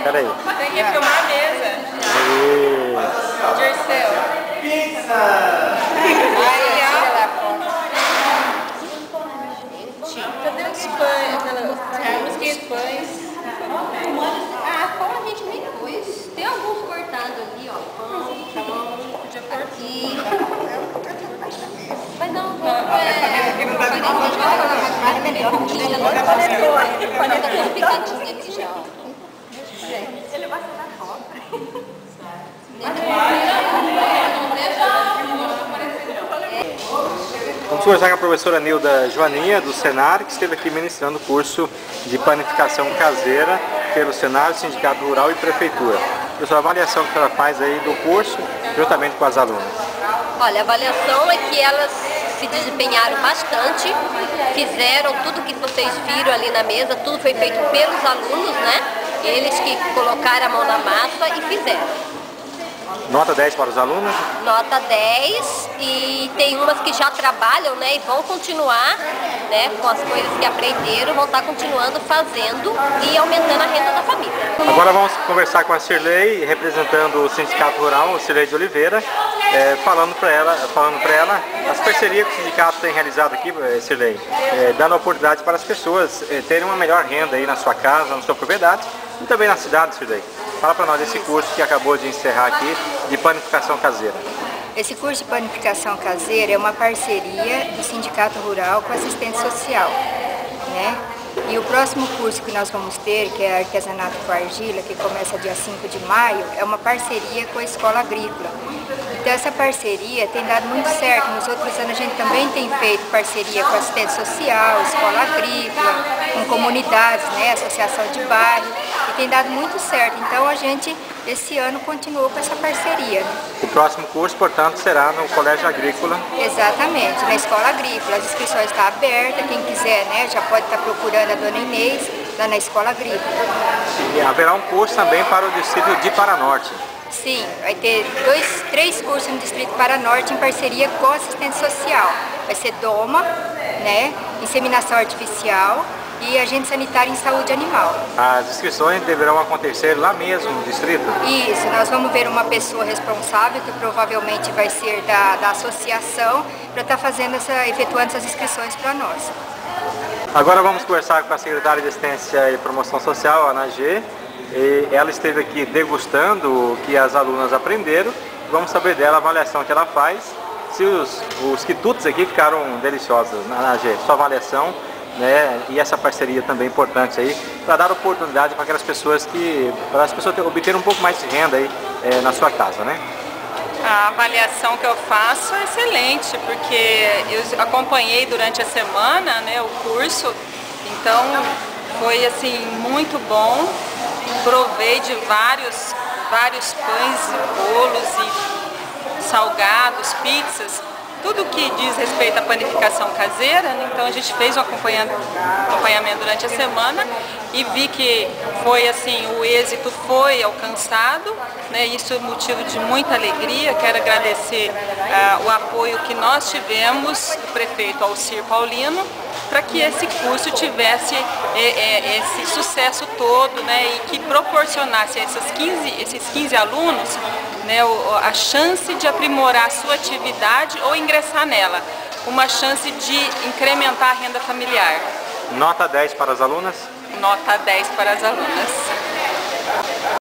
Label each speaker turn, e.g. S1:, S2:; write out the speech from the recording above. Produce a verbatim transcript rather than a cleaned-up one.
S1: Espera aí.
S2: Tem que filmar a mesa.
S1: E...
S2: Dirceu. Pizza! Aí, ó. Cadê os pães? Temos que os pães.
S3: Ah, pão a gente nem pôs. Tem alguns cortados ali, ó. Pão, pão.
S2: Podia pôr
S3: Aqui. Mas não, não é... Não vai dar muito mais melhor. Tá tudo picadinho aqui já, ó. Ele vai ser da foto.
S1: Vamos conversar com a professora Nilda Joaninha, do Senar, que esteve aqui ministrando o curso de panificação caseira pelo Senar, Sindicato Rural e Prefeitura. Professora, a avaliação que ela faz aí do curso, juntamente com as alunas?
S3: Olha, a avaliação é que elas se desempenharam bastante, fizeram tudo que vocês viram ali na mesa, tudo foi feito pelos alunos, né? Eles que colocaram a mão na massa e fizeram.
S1: Nota dez para os alunos?
S3: Nota dez, e tem umas que já trabalham, né, e vão continuar, né, com as coisas que aprenderam, vão estar continuando fazendo e aumentando a renda da família.
S1: Agora vamos conversar com a Cirlei, representando o Sindicato Rural, o Cirlei de Oliveira, é, falando para ela, falando para ela as parcerias que o sindicato tem realizado aqui, Cirlei, é, dando oportunidade para as pessoas é, terem uma melhor renda aí na sua casa, na sua propriedade e também na cidade, Cirlei. Fala para nós esse curso que acabou de encerrar aqui, de panificação caseira.
S4: Esse curso de panificação caseira é uma parceria do Sindicato Rural com a assistente social, né? E o próximo curso que nós vamos ter, que é Artesanato com Argila, que começa dia cinco de maio, é uma parceria com a Escola Agrícola. Então essa parceria tem dado muito certo. Nos outros anos a gente também tem feito parceria com a assistente social, Escola Agrícola, com comunidades, né, associação de bairro, e tem dado muito certo. Então a gente, esse ano, continuou com essa parceria. Né?
S1: O próximo curso, portanto, será no Colégio Agrícola?
S4: Exatamente, na Escola Agrícola. As inscrições estão abertas, quem quiser, né, já pode estar procurando a dona Inês lá na Escola Agrícola.
S1: E haverá um curso também para o distrito de Paranorte.
S4: Sim, vai ter dois, três cursos no Distrito Paranorte em parceria com a assistente social. Vai ser doma, né, inseminação artificial e agente sanitário em saúde animal.
S1: As inscrições deverão acontecer lá mesmo no distrito?
S4: Isso, nós vamos ver uma pessoa responsável, que provavelmente vai ser da, da associação, para estar fazendo essa, efetuando essas inscrições para nós.
S1: Agora vamos conversar com a secretária de Assistência e Promoção Social, a Ana G. E ela esteve aqui degustando o que as alunas aprenderam. Vamos saber dela a avaliação que ela faz, se os, os quitutes aqui ficaram deliciosos. Ana G, sua avaliação, né, e essa parceria também importante aí, para dar oportunidade para aquelas pessoas que, para as pessoas obterem um pouco mais de renda aí é, na sua casa, né?
S2: A avaliação que eu faço é excelente, porque eu acompanhei durante a semana, né, o curso, então foi assim muito bom. Provei de vários, vários pães e bolos e salgados, pizzas, tudo que diz respeito à panificação caseira, né? Então a gente fez um acompanhamento, acompanhamento durante a semana e vi que foi assim, o êxito foi alcançado, né? Isso é motivo de muita alegria. Quero agradecer uh, o apoio que nós tivemos do prefeito Alcir Paulino, para que esse curso tivesse é, é, esse sucesso todo, né, e que proporcionasse a esses quinze, esses quinze alunos, né, a chance de aprimorar a sua atividade ou ingressar nela, uma chance de incrementar a renda familiar.
S1: Nota dez para as alunas?
S2: Nota dez para as alunas.